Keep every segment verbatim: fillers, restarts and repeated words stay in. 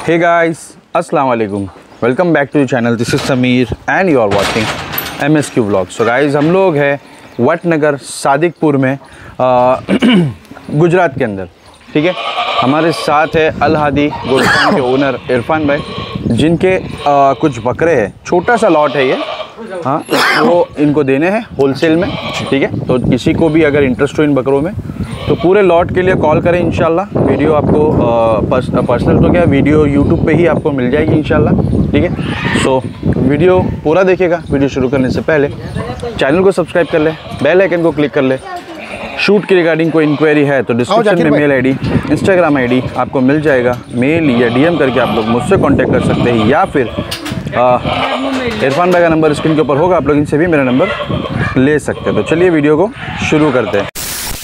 Hey guys, Assalamu alaikum. Welcome back to the channel. This is Sameer and you are watching M S Q Vlog. So guys, हम लोग हैं वटनगर सादिकपुर में गुजरात के अंदर, ठीक है। हमारे साथ है अल हादी गोल्ड के ओनर इरफान भाई, जिनके आ, कुछ बकरे हैं। छोटा सा लॉट है ये, हाँ, वो इनको देने हैं होलसेल में, ठीक है। तो किसी को भी अगर इंटरेस्ट हो इन बकरों में तो पूरे लॉट के लिए कॉल करें इंशाल्लाह। वीडियो आपको पर्स, पर्सनल तो क्या, वीडियो यूट्यूब पे ही आपको मिल जाएगी इंशाल्लाह, ठीक है। सो वीडियो पूरा देखिएगा। वीडियो शुरू करने से पहले चैनल को सब्सक्राइब कर ले, बेल आइकन को क्लिक कर ले। शूट की रिगार्डिंग कोई इंक्वायरी है तो डिस्क्रिप्शन में मेल आईडी, इंस्टाग्राम आईडी आपको मिल जाएगा। मेल या डीएम करके आप लोग मुझसे कांटेक्ट कर सकते हैं, या फिर इरफान भाई का नंबर स्क्रीन के ऊपर होगा, आप लोग इनसे भी मेरा नंबर ले सकते हैं। तो चलिए वीडियो को शुरू करते हैं।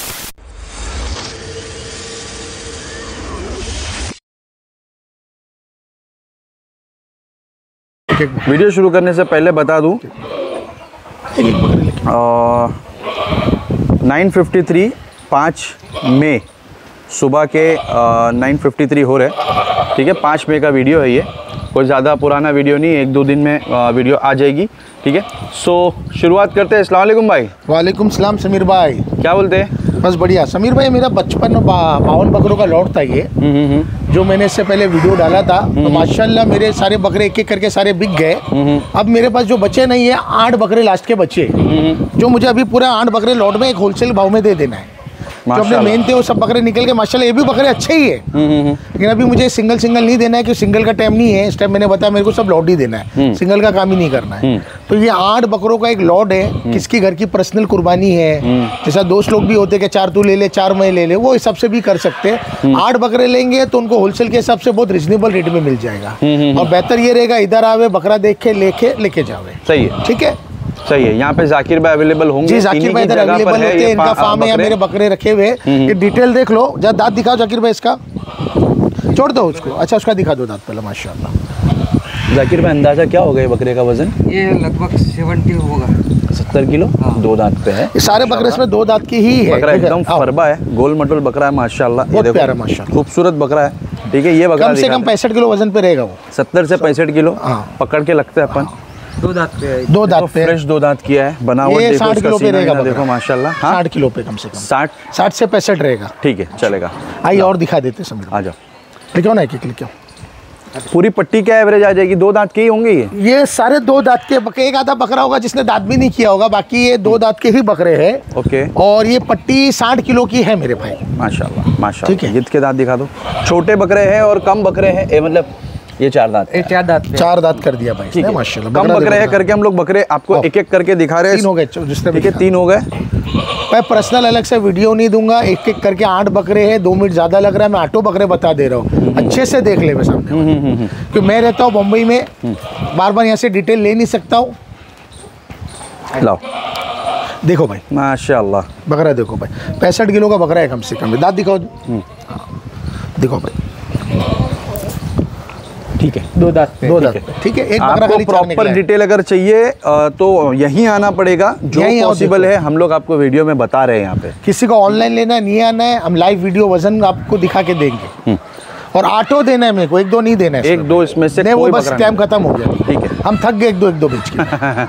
वीडियो शुरू करने से पहले बता दूं, नाइन फिफ्टी थ्री पाँच मई सुबह के नाइन फिफ्टी थ्री हो रहे, ठीक है। पाँच मई का वीडियो है ये, कोई ज़्यादा पुराना वीडियो नहीं, एक दो दिन में आ, वीडियो आ जाएगी, ठीक है। सो शुरुआत करते हैं। अस्सलाम वालेकुम भाई। वालेकुम सलाम समीर भाई, क्या बोलते हैं? बस बढ़िया। समीर भाई, मेरा बचपन बावन बकरों का लॉट था ये, जो मैंने इससे पहले वीडियो डाला था। तो माशाल्लाह मेरे सारे बकरे एक एक करके सारे बिक गए। अब मेरे पास जो बचे नहीं है, आठ बकरे लास्ट के बचे, जो मुझे अभी पूरा आठ बकरे लॉट में एक होलसेल भाव में दे देना है। जो अपने मेन थे वो सब बकरे निकल के माशाल्लाह, ये भी बकरे अच्छे ही है, लेकिन अभी मुझे सिंगल सिंगल नहीं देना है, क्योंकि सिंगल का टाइम नहीं है इस टाइम। मैंने बताया मेरे को सब लॉट ही देना है, सिंगल का काम ही नहीं करना है। तो ये आठ बकरों का एक लॉट है, किसकी घर की पर्सनल कुर्बानी है, जैसा दोस्त लोग भी होते कि चार तू ले ले, चार मैं ले ले, वो हिसाब से भी कर सकते हैं। आठ बकरे लेंगे तो उनको होलसेल के हिसाब से बहुत रिजनेबल रेट में मिल जाएगा, और बेहतर ये रहेगा इधर आवे बकरा देख के लेके लेके जावे। सही है, ठीक है, सही है। यहाँ पे जाकिर भाई अवेलेबल होंगे। जी, जाकिर भाई इधर अवेलेबल होते हैं, इनका फार्म है, मेरे बकरे रखे हुए। ये डिटेल देख लो, जरा दांत दिखाओ जाकिर भाई, इसका छोड़ दो उसको। अच्छा, उसका दिखा दो दांत पहले। माशाल्लाह जाकिर भाई, अंदाजा क्या होगा ये बकरे का वजन? ये लगभग सत्तर होगा, सत्तर किलो। हाँ। दो दांत पे है ये सारे बकरे, इसमें दो दांत की ही है। बकरा एकदम फरबा है, गोल मटोल बकरा है माशाल्लाह, बहुत प्यारा माशाल्लाह, खूबसूरत बकरा है, ठीक है। ये बकरा कम से कम पैंसठ किलो वजन पे रहेगा वो, सत्तर से पैंसठ किलो पकड़ के लगता है अपन। दो दांत पे है, दो दांत पे फ्रेश दो दांत किया है, बनावट ये देखो, साठ किलो पे रहेगा, देखो माशाल्लाह। हाँ? साठ किलो पे कम से कम, साठ साठ से पैंसठ रहेगा, ठीक है, चलेगा। आइए और दिखा देते समझ, आ जाओ, लिखो ना, एक लिखो। पूरी पट्टी क्या एवरेज आ जाएगी? दो दांत के ही होंगे ये ये सारे दो दांत के बकरे, एक आधा बकरा होगा जिसने दांत भी नहीं किया होगा, बाकी ये दो दांत के ही बकरे हैं। ओके। और ये पट्टी साठ किलो की है मेरे भाई, माशाल्लाह माशाल्लाह। ठीक है, गिद्ध के दांत दिखा दो। छोटे बकरे हैं और कम बकरे हैं, ये मतलब ये चार दांत, ये चार दांत चार दांत कर दिया भाई, ठीक है माशाल्लाह। कम बकरे हैं करके हम लोग बकरे आपको एक एक करके दिखा रहे हैं। तीन हो गए जिसने, ठीक है, तीन हो गए। मैं पर्सनल अलग से वीडियो नहीं दूंगा, एक एक करके आठ बकरे हैं, दो मिनट ज़्यादा लग रहा है, मैं आठों बकरे बता दे रहा हूँ, अच्छे से देख ले मैं सामने, क्योंकि मैं रहता हूँ मुंबई में, बार बार यहाँ से डिटेल ले नहीं सकता हूँ। लाओ, देखो भाई माशाल्लाह बकरा देखो भाई, पैंसठ किलो का बकरा है कम से कम। दांत दिखाओ, देखो भाई, ठीक है, दो दांत पे, दो दांत पे, ठीक है। एक बकरा खाली प्रॉपर डिटेल अगर चाहिए तो यहीं आना पड़ेगा, जो पॉसिबल है हम लोग आपको वीडियो में बता रहे हैं। यहाँ पे किसी को ऑनलाइन लेना है, नहीं आना है, हम लाइव वीडियो वजन आपको दिखा के देंगे, और आटो देना है मेरे को, एक दो नहीं देना है, एक दो इसमें से नहीं, वो बस टाइम खत्म हो गया, ठीक है। हम थक गए एक दो एक दो बेच के।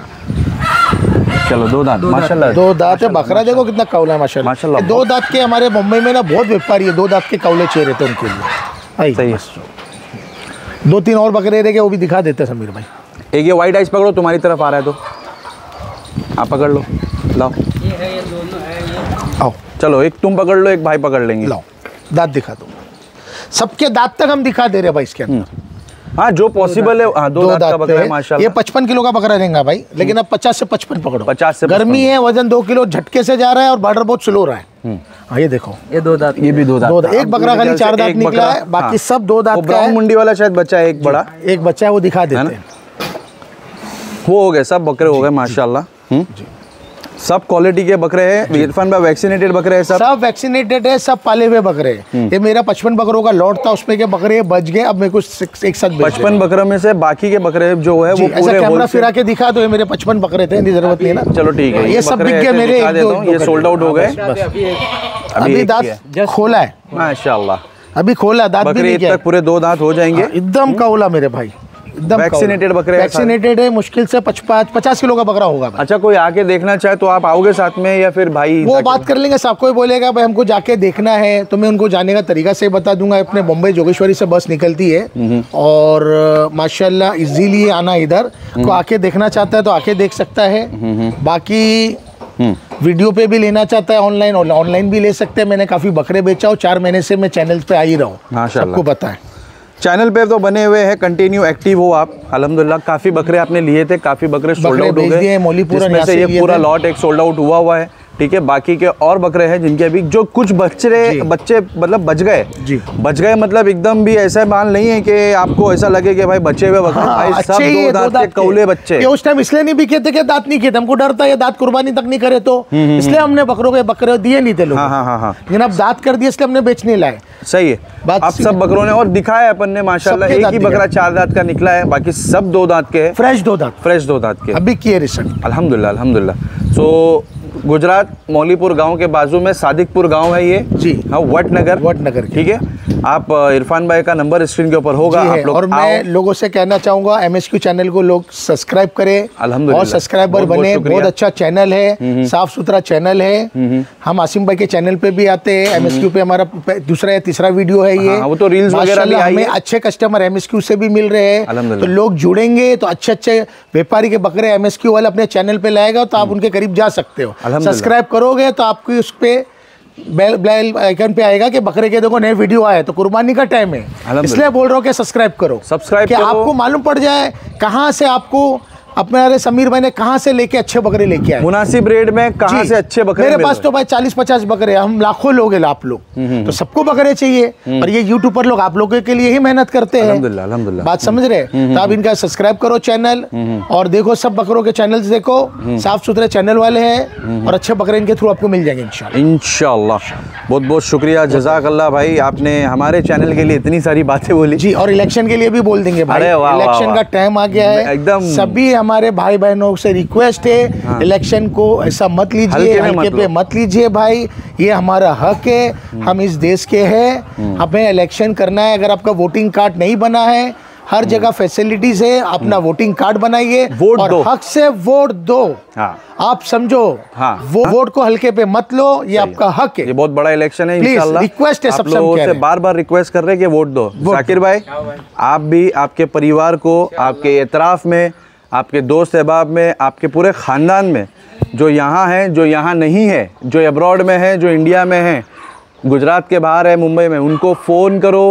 चलो, दो दांत माशाल्लाह, दो दांत है बकरा, देखो कितना कौला है माशाल्लाह माशाल्लाह। दो दांत के हमारे मुंबई में ना बहुत व्यापारी है, दो दांत के कौले चेहरे थे उनके लिए। सही है। दो तीन और बकरे रह गए, वो भी दिखा देते समीर भाई। एक ये वाइट आइस पकड़ो, तुम्हारी तरफ आ रहा है तो आप पकड़ लो, लाओ। ये है, ये दोनों है, ये आओ, चलो, एक तुम पकड़ लो, एक भाई पकड़ लेंगे। लाओ, दांत दिखा दो, सबके दांत तक हम दिखा दे रहे भाई इसके अंदर। हाँ, जो पॉसिबल है। हाँ, दो दांत का बकरा है माशाल्लाह। ये पचपन किलो का बकरा रहेगा भाई, लेकिन अब पचास से पचपन पकड़ो। पचास से गर्मी है, वजन दो किलो झटके से जा रहा है, और बॉर्डर बहुत स्लो रहा है। हाँ, ये देखो, ये दो दांत, ये भी दो दांत, दो दांत। एक बकरा खाली चार दांत निकला है, बाकी सब दो दांत का है। ब्राउन मुंडी वाला शायद बच्चा है, एक बड़ा एक बच्चा है, वो दिखा देते हैं। वो हो गए, सब बकरे हो गए माशाल्लाह। सब क्वालिटी के बकरे हैं। इरफान भाई, वैक्सीनेटेड बकरे हैं सब? सब वैक्सीनेटेड है, सब पाले हुए बकरे हैं। ये मेरा पचपन बकरों का लॉट था, उसमें के बकरे बच गए, अब मेरे को एक साथ पचपन बकरों में से बाकी के बकरे जो है वो पूरे कैमरा फिरा के दिखा दो, ये मेरे पचपन बकरे थे, इतनी जरूरत नहीं है ना। चलो ठीक है, ये सब बिक गए मेरे, ये सोल्ड आउट हो गए, अभी दांत खोला है माशाल्लाह। अभी खोला, दांत भी बकरी नहीं ईद किया। तक पूरे दो दांत हो जाएंगे। हाँ, एकदम कौला मेरे भाई, एकदम वैक्सीनेटेड बकरे हैं सारे? वैक्सीनेटेड है, मुश्किल से पचपन पचास किलो का बकरा होगा भाई। अच्छा, कोई आके देखना चाहे तो आप आओगे साथ में या फिर भाई? वो बात कर लेंगे, सबको ही बोलेगा भाई हमको जाके देखना है तो मैं उनको जाने का तरीका से बता दूंगा। अपने बम्बई जोगेश्वरी से बस निकलती है और अ, माशाल्लाह इजीली आना, इधर को आके देखना चाहता है तो आके देख सकता है। बाकी वीडियो पे भी लेना चाहता है ऑनलाइन, ऑनलाइन भी ले सकते हैं। मैंने काफ़ी बकरे बेचा हूँ, चार महीने से मैं चैनल पे आ ही रहा हूँ, माशाल्लाह। सबको पता है। चैनल पे तो बने हुए हैं, कंटिन्यू एक्टिव हो आप। अल्हम्दुलिल्लाह काफ़ी बकरे आपने लिए थे, काफ़ी बकरे सोल्ड बकरे आउट हो बेच गए, दिए, मौलीपुर जिसमें यहाँ से से ये लिए पूरा थे। लॉट एक सोल्ड आउट हुआ हुआ है। ठीक है, बाकी के और बकरे हैं जिनके अभी जो कुछ बच्चे बच्चे मतलब बच गए जी। बच गए मतलब एकदम भी ऐसा माल नहीं है कि आपको ऐसा लगे कि भाई बचे हुए बकरे, हाँ, भाई अच्छे सब ही है, दो दांत के कौले बच्चे। ये उस टाइम इसलिए नहीं बिके थे कि दांत नहीं किए थे, हमको डर था ये दांत कुर्बानी तक नहीं करे तो इसलिए हमने बकरों के बकरे दिए नहीं थे लोग। हाँ हाँ हाँ हाँ, लेकिन अब दांत कर दिए इसलिए हमने बेच नहीं लाए। सही है। बात अब सब बकरों ने और दिखाया है अपन ने माशाल्लाह, सबके एक दांत ही दिए। बकरा चार दांत का निकला है, बाकी सब दो दांत के हैं, फ्रेश दो दांत फ्रेश दो दांत के। अभी किए रिसेंट। अल्हम्दुलिल्लाह अल्हम्दुलिल्लाह। सो गुजरात मौलीपुर गांव के बाजू में सादिकपुर गांव है ये जी। हाँ, वटनगर वटनगर के। ठीक है। आप अ, इरफान भाई का नंबर स्क्रीन के ऊपर होगा, जी आप है। लोग और मैं आओ। लोगों से कहना चाहूंगा एमएसक्यू चैनल को लोग सब्सक्राइब करें अल्हम्दुलिल्लाह। और सब्सक्राइबर बहुत बहुत बने। शुक्रिया। बहुत अच्छा चैनल है, साफ सुथरा चैनल है। हम आसिम भाई के चैनल पे भी आते हैं, एमएसक्यू पे हमारा प- दूसरा या तीसरा वीडियो है ये। हाँ, वो तो रील्स वगैरह भी माशाल्लाह आई हमें है। अच्छे कस्टमर एमएसक्यू से भी मिल रहे हैं, अल्हम्दुलिल्लाह। तो लोग जुड़ेंगे तो अच्छे अच्छे व्यापारी के बकरे एमएसक्यू वाले अपने चैनल पे लाएगा तो आप उनके करीब जा सकते हो। अल्हम्दुलिल्लाह। सब्सक्राइब करोगे तो आपकी उस पे बेल बेल आइकन पे आएगा कि बकरे के देखो नए वीडियो आए, तो कुर्बानी का टाइम है इसलिए बोल रहा हूँ कि सब्सक्राइब करो। सब्सक्राइब कि करो। आपको मालूम पड़ जाए कहाँ से आपको अपने अरे समीर भाई ने कहाँ से लेके अच्छे बकरे लेके आए। मुनासिब रेट में कहाँ जी। से अच्छे बकरे मेरे मिल पास रहे तो भाई चालीस पचास बकरे हैं, हम लाखों लोग हैं आप लोग, तो सबको बकरे चाहिए और ये यूट्यूब पर लोग आप लोगों के लिए ही मेहनत करते हैं। अल्हम्दुलिल्लाह अल्हम्दुलिल्लाह। बात समझ रहे हैं? तो आप इनका सब्सक्राइब करो चैनल और देखो सब बकरों के चैनल्स देखो, साफ सुथरे चैनल वाले हैं और अच्छे बकरे इनके थ्रू आपको मिल जाएंगे इंशाल्लाह। इंशाल्लाह। बहुत बहुत शुक्रिया, जज़ाकल्लाह भाई, आपने हमारे चैनल के लिए इतनी सारी बातें बोली। जी, और इलेक्शन के लिए भी बोल देंगे भाई, अरे वाह, वाह, इलेक्शन वाह। का टाइम आ गया है एकदम। सभी हमारे भाई बहनों से रिक्वेस्ट है, इलेक्शन को ऐसा मत लीजिए, हल्के में हल्के मत पे लो। मत लीजिए भाई, ये हमारा हक है, हम इस देश के हैं, हमें इलेक्शन करना है। अगर आपका वोटिंग कार्ड नहीं बना है, हर जगह फैसिलिटीज है, अपना वोटिंग कार्ड बनाइए वोट और दो। हक से वोट दो। हाँ। आप समझो, हाँ। वो वोट को हल्के पे मत लो, ये आपका हक है। ये बहुत बड़ा इलेक्शन है Please, इंशाल्लाह। request है, आप सबसे हम लोगों कह से रहे हैं। बार बार रिक्वेस्ट कर रहे हैं कि वोट दो। जाकिर भाई, आप भी आपके परिवार को, आपके एतराफ़ में, आपके दोस्त अहबाब में, आपके पूरे ख़ानदान में जो यहाँ हैं, जो यहाँ नहीं है, जो अब्रॉड में है, जो इंडिया में है, गुजरात के बाहर है, मुंबई में, उनको फ़ोन करो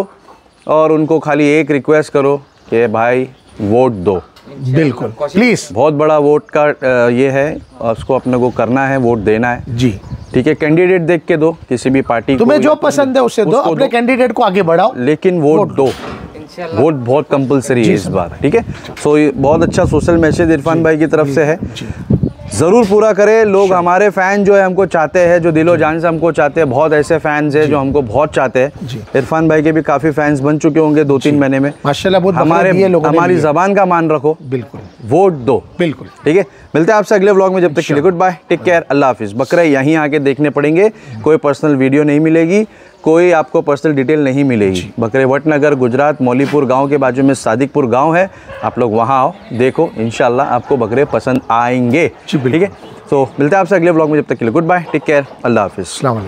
और उनको खाली एक रिक्वेस्ट करो कि भाई वोट दो। बिल्कुल, प्लीज। बहुत बड़ा वोट का अ, ये है, और उसको अपने को करना है, वोट देना है। जी, ठीक है, कैंडिडेट देख के दो, किसी भी पार्टी को, तुम्हें या जो कोई- पसंद है उससे दो, उसको अपने कैंडिडेट को आगे बढ़ाओ, लेकिन वोट दो। वोट बहुत कंपलसरी है इस बार। ठीक है, सो ये बहुत अच्छा सोशल मैसेज इरफान भाई की तरफ से है, ज़रूर पूरा करें। लोग हमारे फ़ैन जो है हमको चाहते हैं, जो दिलो जान से हमको चाहते हैं, बहुत ऐसे फैंस हैं जो हमको बहुत चाहते हैं। इरफान भाई के भी काफ़ी फैंस बन चुके होंगे दो तीन महीने में माशाल्लाह। बहुत हमारे बकरे दिए लोगों ने हमारी लिए। ज़बान का मान रखो, बिल्कुल वोट दो। बिल्कुल। ठीक है, मिलते हैं आपसे अगले व्लॉग में, जब तक के लिए गुड बाय, टेक केयर, अल्लाह हाफिज़। बकरे यहीं आके देखने पड़ेंगे, कोई पर्सनल वीडियो नहीं मिलेगी, कोई आपको पर्सनल डिटेल नहीं मिलेगी। बकरे वटनगर गुजरात मौलीपुर गांव के बाजू में सादिकपुर गांव है, आप लोग वहां आओ, देखो, इंशाल्लाह आपको बकरे पसंद आएंगे। ठीक है, तो मिलते हैं आपसे अगले व्लॉग में, जब तक के लिए गुड बाय, टेक केयर, अल्लाह हाफिज़। अस्सलाम वालेकुम।